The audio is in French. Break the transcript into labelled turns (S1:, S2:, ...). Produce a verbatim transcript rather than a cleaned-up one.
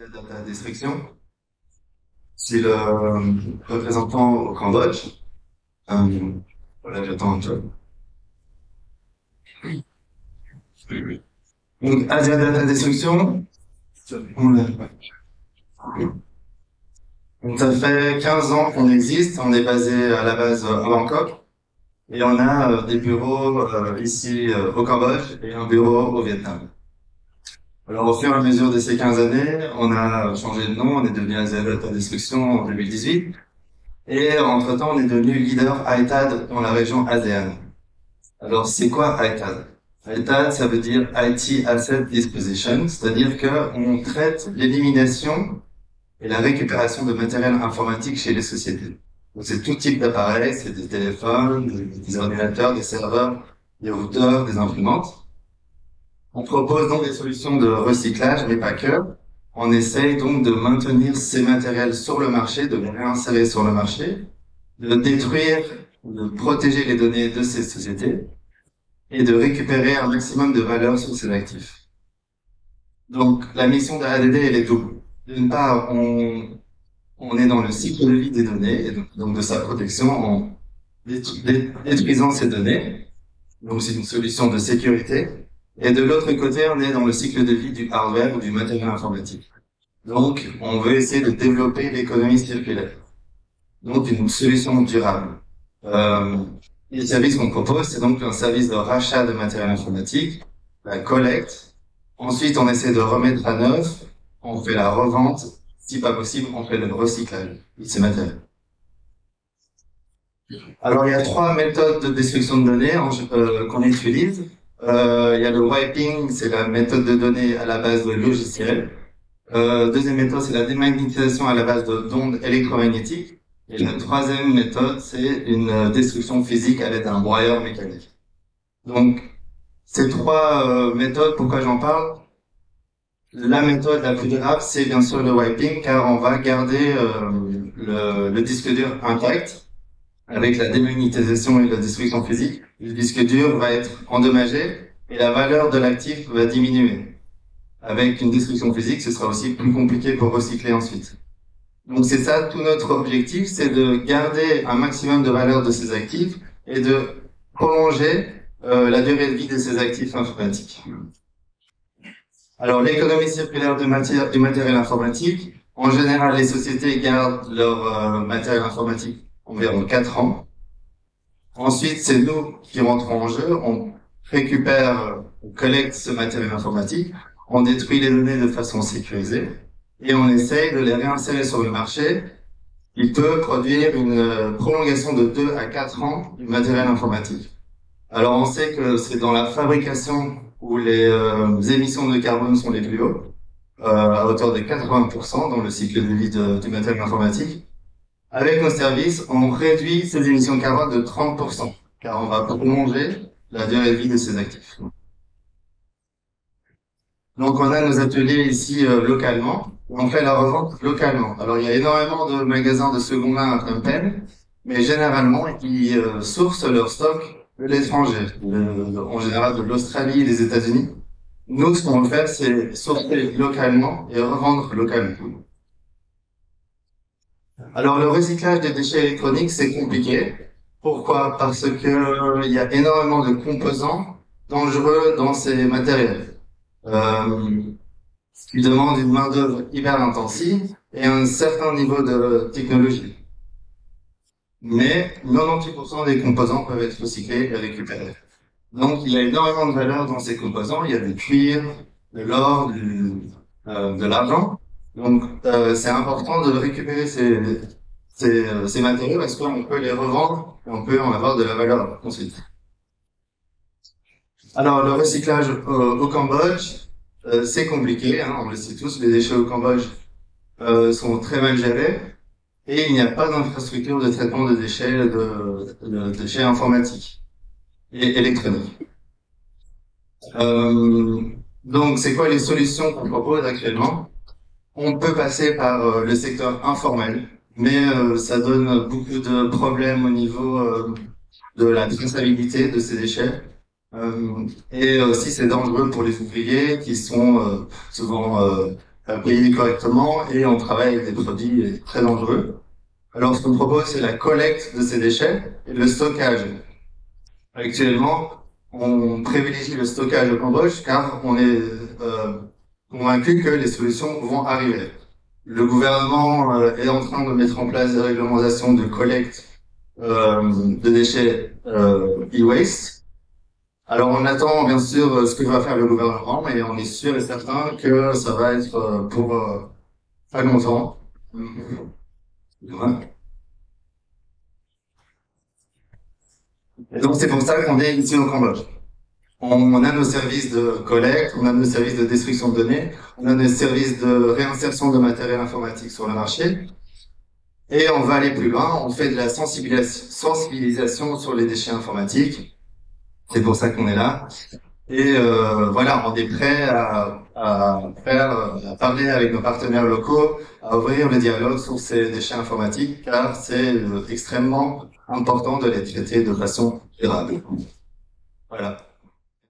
S1: Data Destruction. C'est le représentant au Cambodge. Euh, voilà, j'attends un peu. Donc, Asia Data Destruction, on l'a- donc, ça fait quinze ans qu'on existe. On est basé à la base à Bangkok. Et on a euh, des bureaux euh, ici euh, au Cambodge et un bureau au Vietnam. Alors, au fur et à mesure de ces quinze années, on a changé de nom. On est devenu Asia Data Destruction en deux mille dix-huit. Et entre-temps, on est devenu leader I T A D dans la région ASEAN. Alors, c'est quoi I T A D? I T A D, ça veut dire I T Asset Disposition, c'est-à-dire qu'on traite l'élimination et la récupération de matériel informatique chez les sociétés. Donc, c'est tout type d'appareils, c'est des téléphones, des, des ordinateurs, des serveurs, des routeurs, des imprimantes. On propose donc des solutions de recyclage, mais pas que. On essaye donc de maintenir ces matériels sur le marché, de les réinsérer sur le marché, de détruire, de protéger les données de ces sociétés et de récupérer un maximum de valeur sur ces actifs. Donc, la mission de A D D, elle est double. D'une part, on, on est dans le cycle de vie des données, et donc, donc de sa protection en détruisant ces données. Donc, c'est une solution de sécurité. Et de l'autre côté, on est dans le cycle de vie du hardware ou du matériel informatique. Donc, on veut essayer de développer l'économie circulaire. Donc, une solution durable. Euh, et le service qu'on propose, c'est donc un service de rachat de matériel informatique, la collecte. Ensuite, on essaie de remettre à neuf, on fait la revente. Si pas possible, on fait le recyclage de ces matériels. Alors, il y a trois méthodes de destruction de données euh, qu'on utilise. Euh, il y a le wiping, c'est la méthode de données à la base de logiciels. Euh, deuxième méthode, c'est la démagnétisation à la base d'ondes électromagnétiques. Et la troisième méthode, c'est une destruction physique à l'aide d'un broyeur mécanique. Donc, ces trois euh, méthodes, pourquoi j'en parle? La méthode la plus durable, c'est bien sûr le wiping, car on va garder euh, le, le disque dur intact. Avec la démagnétisation et la destruction physique, le disque dur va être endommagé et la valeur de l'actif va diminuer. Avec une destruction physique, ce sera aussi plus compliqué pour recycler ensuite. Donc c'est ça, tout notre objectif, c'est de garder un maximum de valeur de ces actifs et de prolonger euh, la durée de vie de ces actifs informatiques. Alors l'économie circulaire de matière, du matériel informatique, en général les sociétés gardent leur euh, matériel informatique environ quatre ans. Ensuite, c'est nous qui rentrons en jeu, on récupère, on collecte ce matériel informatique, on détruit les données de façon sécurisée et on essaye de les réinsérer sur le marché. Il peut produire une prolongation de deux à quatre ans du matériel informatique. Alors on sait que c'est dans la fabrication où les euh, émissions de carbone sont les plus hautes, euh, à hauteur de quatre-vingts pour cent dans le cycle de vie de, du matériel informatique. Avec nos services, on réduit ces émissions de carbone de trente pour cent, car on va prolonger la durée de vie de ces actifs. Donc on a nos ateliers ici euh, localement, on fait la revente localement. Alors il y a énormément de magasins de seconde main à Phnom Penh, mais généralement ils euh, sourcent leur stock de l'étranger, en général de l'Australie et des États-Unis. Nous, ce qu'on veut faire, c'est sourcer localement et revendre localement. Alors, le recyclage des déchets électroniques, c'est compliqué. Pourquoi? Parce que euh, il y a énormément de composants dangereux dans ces matériels, euh, ce qui demande une main-d'œuvre hyper intensive et un certain niveau de technologie. Mais quatre-vingt-dix pour cent des composants peuvent être recyclés et récupérés. Donc, il y a énormément de valeur dans ces composants. Il y a du cuir, de l'or, du, euh, de l'argent. Donc, euh, c'est important de récupérer ces, ces, euh, ces matériaux parce qu'on peut les revendre et on peut en avoir de la valeur ensuite. Alors, le recyclage euh, au Cambodge, euh, c'est compliqué, hein, on le sait tous, les déchets au Cambodge euh, sont très mal gérés et il n'y a pas d'infrastructure de traitement de déchets, de, de déchets informatiques et électroniques. Euh, donc, c'est quoi les solutions qu'on propose actuellement? On peut passer par euh, le secteur informel, mais euh, ça donne beaucoup de problèmes au niveau euh, de la traçabilité de ces déchets. Euh, et aussi, c'est dangereux pour les ouvriers qui sont euh, souvent euh, euh, payés correctement et on travaille avec des produits très dangereux. Alors, ce qu'on propose, c'est la collecte de ces déchets et le stockage. Actuellement, on privilégie le stockage au Cambodge car on est euh, convaincu que les solutions vont arriver. Le gouvernement euh, est en train de mettre en place des réglementations de collecte euh, de déchets euh, e-waste. Alors on attend bien sûr ce que va faire le gouvernement, mais on est sûr et certain que ça va être euh, pour euh, pas longtemps. Ouais. Et donc c'est pour ça qu'on est ici au Cambodge. On a nos services de collecte, on a nos services de destruction de données, on a nos services de réinsertion de matériel informatique sur le marché. Et on va aller plus loin, on fait de la sensibilisation sur les déchets informatiques. C'est pour ça qu'on est là. Et euh, voilà, on est prêt à, à faire, à parler avec nos partenaires locaux, à ouvrir le dialogue sur ces déchets informatiques, car c'est euh, extrêmement important de les traiter de façon durable. Voilà.